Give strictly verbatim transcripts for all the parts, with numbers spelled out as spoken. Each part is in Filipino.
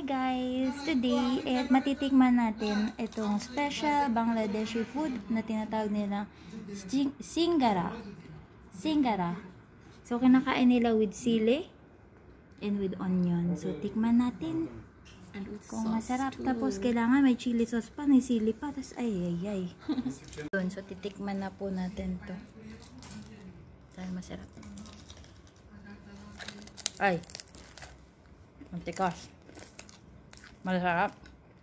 Hi guys! Today, eh, matitikman natin itong special Bangladeshi food na tinatawag nila Sing Singara. Singara. So, kinakain nila with sili and with onion. So, tikman natin kung masarap. Too. Tapos, kailangan may chili sauce pa, may sili pa. Tapos, ay, ay, ay. So, titikman na po natin to. Sana masarap. Ay! Ang tikas. Masarap.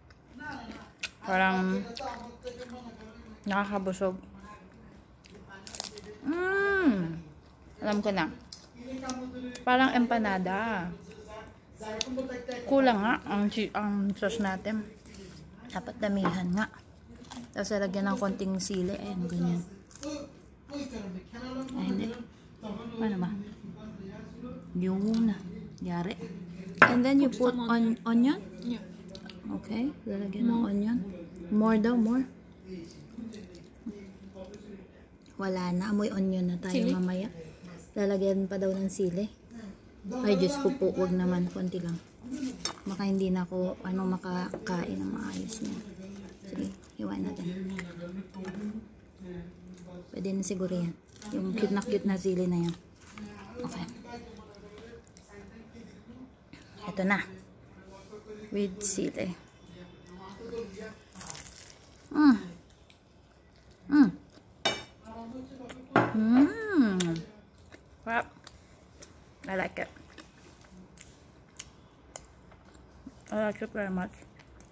Parang nakakabusog. Mmm! Alam ko na. Parang empanada. Kulang nga ang, ang sauce natin. Dapat damihan nga. Tapos lagyan ng konting sili. Ayan, ganyan. Ay, hindi. Paano ba? Yun. Yari. And then you put on onion? Yeah. Okay. Lalagyan ng onion. More daw, more. Wala na. Amoy onion na tayo sili? Mamaya. Lalagyan pa daw ng sili. Ay, Diyos ko po. Huwag naman. Konti lang. Baka hindi na ako ano, makakain ng maayos niya. Sige. Hiwain natin. Pwede na siguro yan. Yung cute na cute na sili na yan. Okay. Ito na. With sili. Mmm. Mmm. Mmm. Well, I like it. I like it very much.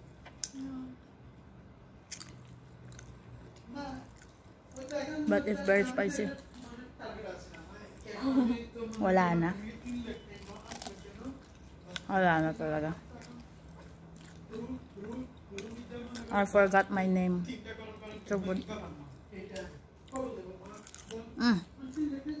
But it's very spicy. Wala na. Wala na talaga. I forgot my name. So good. Mm.